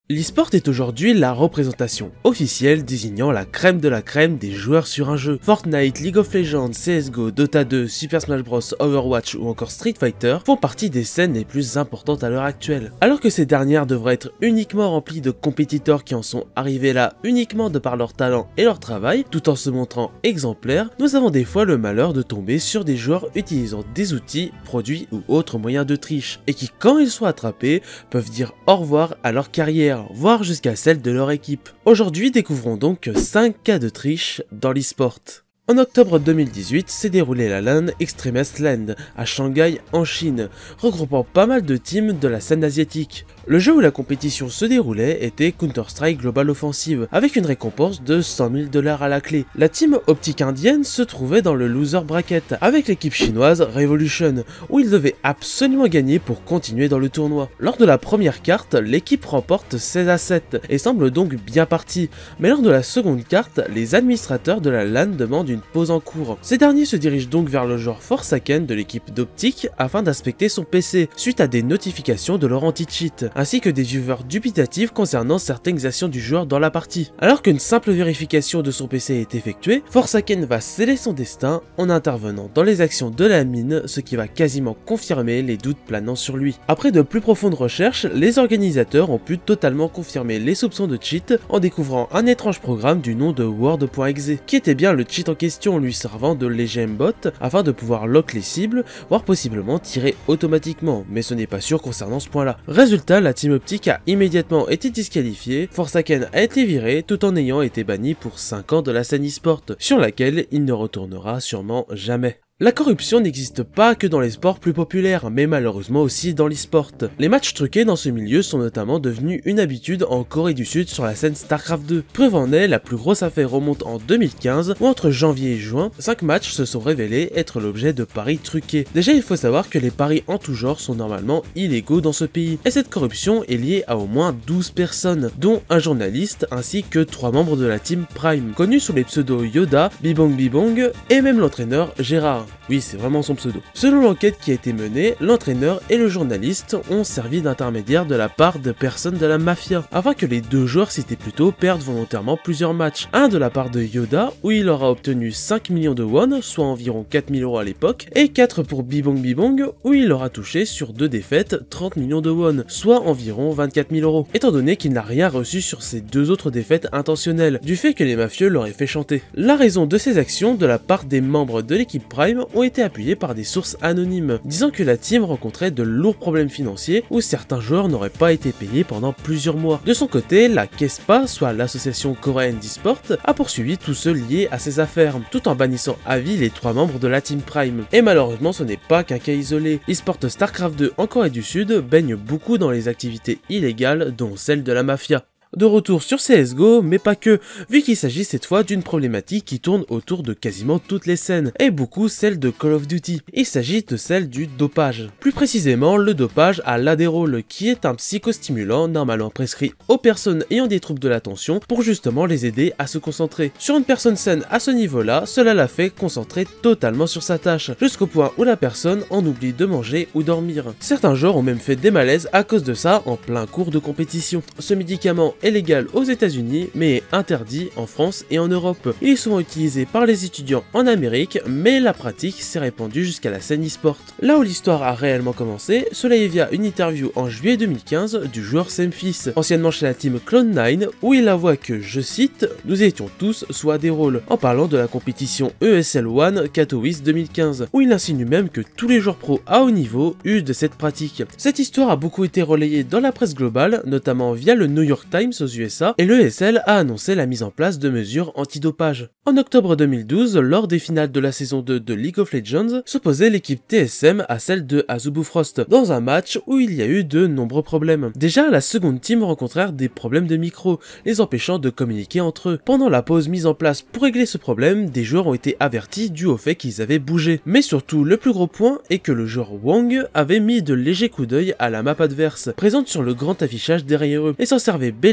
L'e-sport est aujourd'hui la représentation officielle désignant la crème de la crème des joueurs sur un jeu. Fortnite, League of Legends, CSGO, Dota 2, Super Smash Bros, Overwatch ou encore Street Fighter font partie des scènes les plus importantes à l'heure actuelle. Alors que ces dernières devraient être uniquement remplies de compétiteurs qui en sont arrivés là uniquement de par leur talent et leur travail, tout en se montrant exemplaires, nous avons des fois le malheur de tomber sur des joueurs utilisant des outils, produits ou autres moyens de triche, et qui quand ils sont attrapés, peuvent dire au revoir à leur carrière, voire jusqu'à celle de leur équipe. Aujourd'hui, découvrons donc 5 cas de triche dans l'e-sport. En octobre 2018, s'est déroulé la LAN Extremist Land à Shanghai en Chine, regroupant pas mal de teams de la scène asiatique. Le jeu où la compétition se déroulait était Counter-Strike Global Offensive, avec une récompense de 100 000 $ à la clé. La team optique indienne se trouvait dans le loser bracket, avec l'équipe chinoise Revolution, où ils devaient absolument gagner pour continuer dans le tournoi. Lors de la première carte, l'équipe remporte 16-7 et semble donc bien partie, mais lors de la seconde carte, les administrateurs de la LAN demandent une pause en cours. Ces derniers se dirigent donc vers le joueur Forsaken de l'équipe d'optique afin d'inspecter son PC, suite à des notifications de leur anti-cheat, ainsi que des viewers dubitatifs concernant certaines actions du joueur dans la partie. Alors qu'une simple vérification de son PC est effectuée, Forsaken va sceller son destin en intervenant dans les actions de la mine, ce qui va quasiment confirmer les doutes planant sur lui. Après de plus profondes recherches, les organisateurs ont pu totalement confirmer les soupçons de cheat en découvrant un étrange programme du nom de Word.exe, qui était bien le cheat en question, lui servant de léger bot afin de pouvoir lock les cibles, voire possiblement tirer automatiquement, mais ce n'est pas sûr concernant ce point là. Résultat, la team optique a immédiatement été disqualifiée, Forsaken a été viré tout en ayant été banni pour 5 ans de la scène e-sport, sur laquelle il ne retournera sûrement jamais. La corruption n'existe pas que dans les sports plus populaires, mais malheureusement aussi dans l'e-sport. Les matchs truqués dans ce milieu sont notamment devenus une habitude en Corée du Sud sur la scène StarCraft 2. Preuve en est, la plus grosse affaire remonte en 2015, où entre janvier et juin, 5 matchs se sont révélés être l'objet de paris truqués. Déjà, il faut savoir que les paris en tout genre sont normalement illégaux dans ce pays, et cette corruption est liée à au moins 12 personnes, dont un journaliste ainsi que 3 membres de la team Prime, connus sous les pseudos Yoda, Bibong et même l'entraîneur Gérard. Oui, c'est vraiment son pseudo. Selon l'enquête qui a été menée, l'entraîneur et le journaliste ont servi d'intermédiaire de la part de personnes de la mafia, afin que les deux joueurs cités plus tôt perdent volontairement plusieurs matchs. Un de la part de Yoda, où il aura obtenu 5 millions de won, soit environ 4 000 € à l'époque, et 4 pour Bibong, où il aura touché sur 2 défaites 30 millions de won, soit environ 24 000 €, étant donné qu'il n'a rien reçu sur ces 2 autres défaites intentionnelles, du fait que les mafieux l'auraient fait chanter. La raison de ces actions de la part des membres de l'équipe Prime ont été appuyés par des sources anonymes, disant que la team rencontrait de lourds problèmes financiers où certains joueurs n'auraient pas été payés pendant plusieurs mois. De son côté, la KESPA, soit l'association coréenne d'e-sport, a poursuivi tous ceux liés à ces affaires, tout en bannissant à vie les 3 membres de la team Prime. Et malheureusement, ce n'est pas qu'un cas isolé. L'e-sport StarCraft 2 en Corée du Sud baigne beaucoup dans les activités illégales, dont celle de la mafia. De retour sur CSGO, mais pas que, vu qu'il s'agit cette fois d'une problématique qui tourne autour de quasiment toutes les scènes, et beaucoup celle de Call of Duty. Il s'agit de celle du dopage. Plus précisément, le dopage à l'Adderall, qui est un psychostimulant normalement prescrit aux personnes ayant des troubles de l'attention pour justement les aider à se concentrer. Sur une personne saine à ce niveau-là, cela la fait concentrer totalement sur sa tâche, jusqu'au point où la personne en oublie de manger ou dormir. Certains joueurs ont même fait des malaises à cause de ça en plein cours de compétition. Ce médicament est légal aux États-Unis mais est interdit en France et en Europe. Il est souvent utilisé par les étudiants en Amérique, mais la pratique s'est répandue jusqu'à la scène e-sport. Là où l'histoire a réellement commencé, cela est via une interview en juillet 2015 du joueur Semphis, anciennement chez la team Cloud9, où il avoua que, je cite, « Nous étions tous sous Adderall », en parlant de la compétition ESL One Katowice 2015, où il insinue même que tous les joueurs pro à haut niveau usent de cette pratique. Cette histoire a beaucoup été relayée dans la presse globale, notamment via le New York Times aux USA, et l'ESL a annoncé la mise en place de mesures antidopage. En octobre 2012, lors des finales de la saison 2 de League of Legends, s'opposait l'équipe TSM à celle de Azubu Frost, dans un match où il y a eu de nombreux problèmes. Déjà, la seconde team rencontrèrent des problèmes de micro, les empêchant de communiquer entre eux. Pendant la pause mise en place pour régler ce problème, des joueurs ont été avertis dû au fait qu'ils avaient bougé. Mais surtout, le plus gros point est que le joueur Wong avait mis de légers coups d'œil à la map adverse, présente sur le grand affichage derrière eux, et s'en servait bel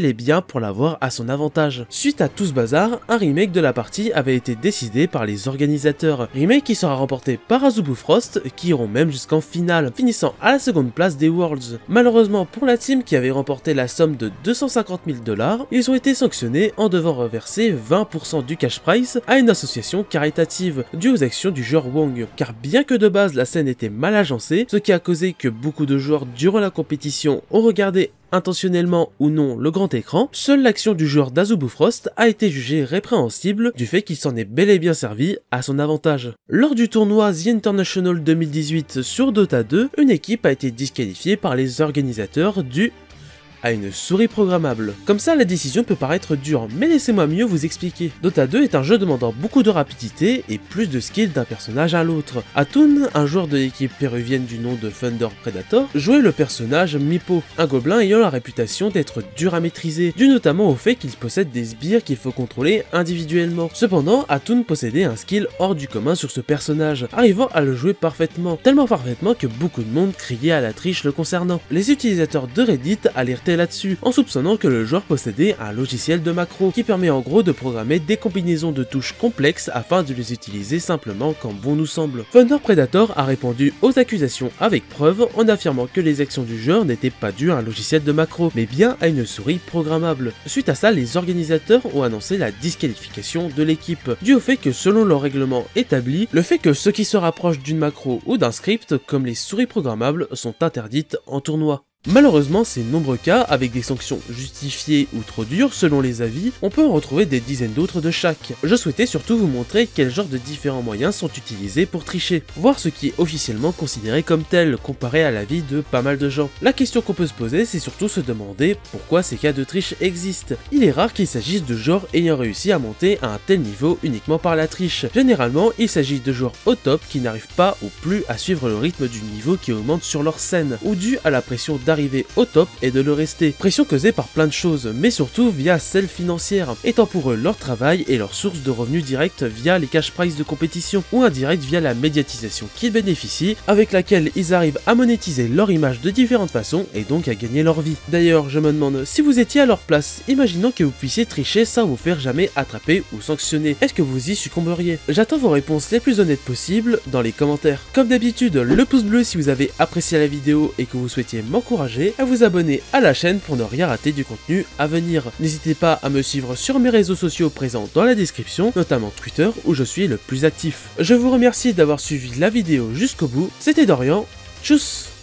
bel et bien pour l'avoir à son avantage. Suite à tout ce bazar, un remake de la partie avait été décidé par les organisateurs. Remake qui sera remporté par Azubu Frost, qui iront même jusqu'en finale, finissant à la seconde place des Worlds. Malheureusement pour la team qui avait remporté la somme de 250 000 $, ils ont été sanctionnés en devant reverser 20% du cash prize à une association caritative due aux actions du joueur Wong. Car bien que de base la scène était mal agencée, ce qui a causé que beaucoup de joueurs durant la compétition ont regardé intentionnellement ou non le grand écran, seule l'action du joueur d'Azubu Frost a été jugée répréhensible du fait qu'il s'en est bel et bien servi à son avantage. Lors du tournoi The International 2018 sur Dota 2, une équipe a été disqualifiée par les organisateurs due à une souris programmable. Comme ça, la décision peut paraître dure, mais laissez-moi mieux vous expliquer. Dota 2 est un jeu demandant beaucoup de rapidité et plus de skill d'un personnage à l'autre. Atun, un joueur de l'équipe péruvienne du nom de Thunder Predator, jouait le personnage Mipo, un gobelin ayant la réputation d'être dur à maîtriser, dû notamment au fait qu'il possède des sbires qu'il faut contrôler individuellement. Cependant, Atun possédait un skill hors du commun sur ce personnage, arrivant à le jouer parfaitement, tellement parfaitement que beaucoup de monde criait à la triche le concernant. Les utilisateurs de Reddit alertaient là-dessus, en soupçonnant que le joueur possédait un logiciel de macro, qui permet en gros de programmer des combinaisons de touches complexes afin de les utiliser simplement quand bon nous semble. Thunder Predator a répondu aux accusations avec preuve en affirmant que les actions du joueur n'étaient pas dues à un logiciel de macro, mais bien à une souris programmable. Suite à ça, les organisateurs ont annoncé la disqualification de l'équipe, dû au fait que selon leur règlement établi, le fait que ceux qui se rapprochent d'une macro ou d'un script, comme les souris programmables, sont interdites en tournoi. Malheureusement, ces nombreux cas, avec des sanctions justifiées ou trop dures selon les avis, on peut en retrouver des dizaines d'autres de chaque. Je souhaitais surtout vous montrer quel genre de différents moyens sont utilisés pour tricher, voir ce qui est officiellement considéré comme tel, comparé à l'avis de pas mal de gens. La question qu'on peut se poser, c'est surtout se demander pourquoi ces cas de triche existent. Il est rare qu'il s'agisse de joueurs ayant réussi à monter à un tel niveau uniquement par la triche. Généralement, il s'agit de joueurs au top qui n'arrivent pas ou plus à suivre le rythme du niveau qui augmente sur leur scène, ou dû à la pression d'arriver au top et de le rester. Pression causée par plein de choses, mais surtout via celle financière, étant pour eux leur travail et leur source de revenus directs via les cash prizes de compétition, ou indirect via la médiatisation qu'ils bénéficient, avec laquelle ils arrivent à monétiser leur image de différentes façons et donc à gagner leur vie. D'ailleurs, je me demande, si vous étiez à leur place, imaginons que vous puissiez tricher sans vous faire jamais attraper ou sanctionner, est-ce que vous y succomberiez? J'attends vos réponses les plus honnêtes possibles dans les commentaires. Comme d'habitude, le pouce bleu si vous avez apprécié la vidéo et que vous souhaitiez m'encourager, à vous abonner à la chaîne pour ne rien rater du contenu à venir. N'hésitez pas à me suivre sur mes réseaux sociaux présents dans la description, notamment Twitter où je suis le plus actif. Je vous remercie d'avoir suivi la vidéo jusqu'au bout, c'était Dorian, tchuss!